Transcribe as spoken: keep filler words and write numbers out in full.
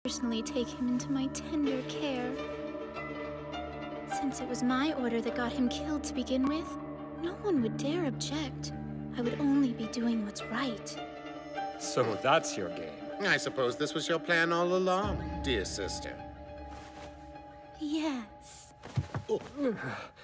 personally take him into my tender care. Since it was my order that got him killed to begin with, no one would dare object. I would only be doing what's right. So that's your game. I suppose this was your plan all along, dear sister. Yes. Oh.